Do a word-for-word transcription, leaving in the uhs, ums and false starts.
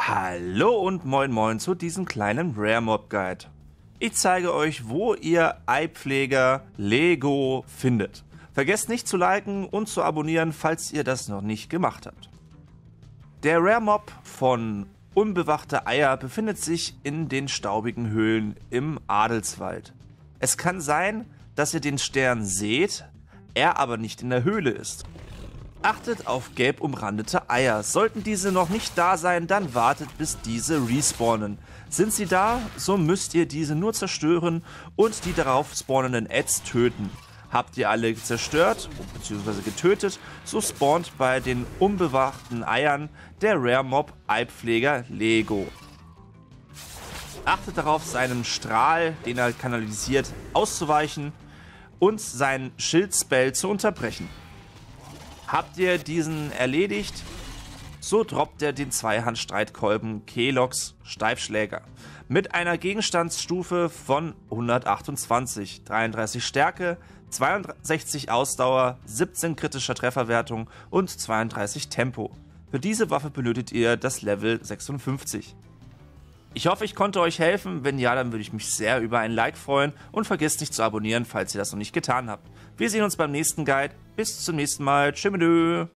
Hallo und moin moin zu diesem kleinen Rare Mob Guide. Ich zeige euch, wo ihr Eipfleger Lego findet. Vergesst nicht zu liken und zu abonnieren, falls ihr das noch nicht gemacht habt. Der Rare Mob von Unbewachte Eier befindet sich in den staubigen Höhlen im Adelswald. Es kann sein, dass ihr den Stern seht, er aber nicht in der Höhle ist. Achtet auf gelb umrandete Eier. Sollten diese noch nicht da sein, dann wartet, bis diese respawnen. Sind sie da, so müsst ihr diese nur zerstören und die darauf spawnenden Adds töten. Habt ihr alle zerstört bzw. getötet, so spawnt bei den unbewachten Eiern der Rare Mob Eipfleger Lego. Achtet darauf, seinem Strahl, den er kanalisiert, auszuweichen und seinen Schild-Spell zu unterbrechen. Habt ihr diesen erledigt, so droppt er den Zweihand-Streitkolben Kelox Steifschläger mit einer Gegenstandsstufe von hundertachtundzwanzig, dreiunddreißig Stärke, zweiundsechzig Ausdauer, siebzehn kritischer Trefferwertung und zweiunddreißig Tempo. Für diese Waffe benötigt ihr das Level sechsundfünfzig. Ich hoffe, ich konnte euch helfen. Wenn ja, dann würde ich mich sehr über ein Like freuen und vergesst nicht zu abonnieren, falls ihr das noch nicht getan habt. Wir sehen uns beim nächsten Guide. Bis zum nächsten Mal. Tschüss.